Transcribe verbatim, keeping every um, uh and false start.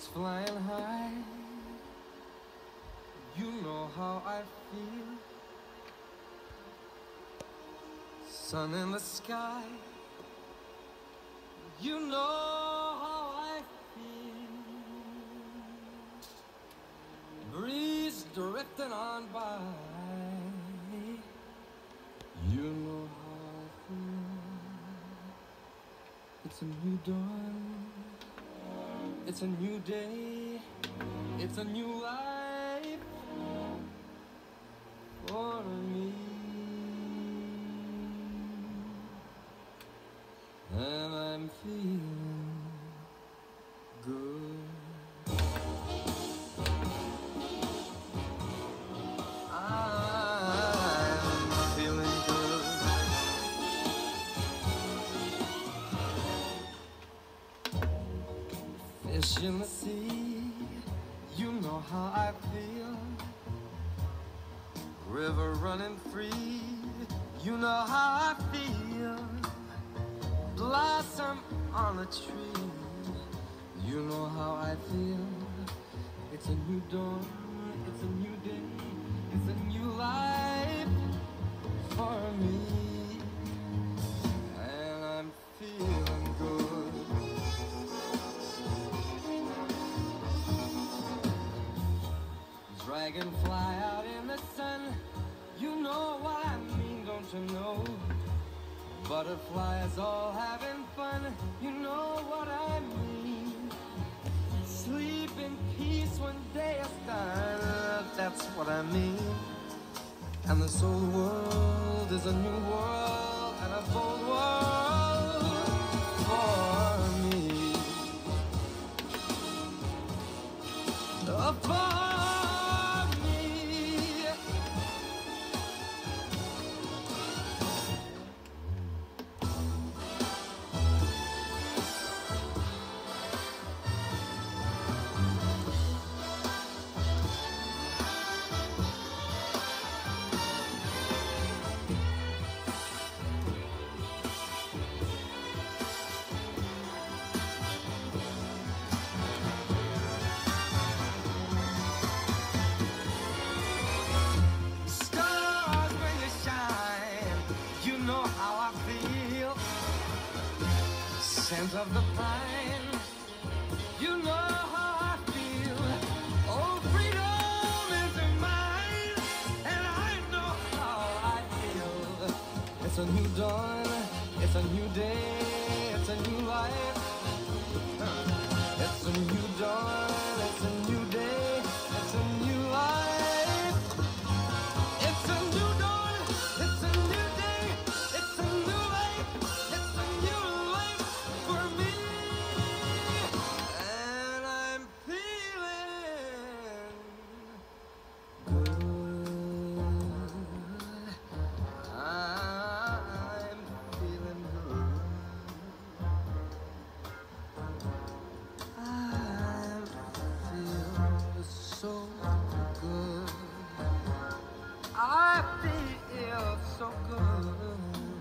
Sparks flying high, you know how I feel. Sun in the sky, you know how I feel. Breeze drifting on by, you know how I feel. It's a new dawn, it's a new day, it's a new life for me. And I'm feeling good. I'm feeling good. Fish in the sea, you know how I feel. River running free, you know how I feel. Blossom on a tree, you know how I feel. It's a new dawn, it's a new day, it's a new life for me. And I'm feeling good. Dragonfly out in the sun, you know what I mean, don't you know? Butterflies all having fun, you know what I mean. Sleep in peace when day is done, that's what I mean. And this old world is a new world and a bold world for me. Uh, for scent of the pine, you know how I feel. Oh, freedom is mine, and I know how I feel. It's a new dawn, it's a new day, it's a new life. It's a new dawn, it's a new day, it's a new life. It's a new dawn, it's a new day, it's a new life, it's a new life for me. And I'm feeling good. I'm feeling good. I'm feeling so good. I feel so good.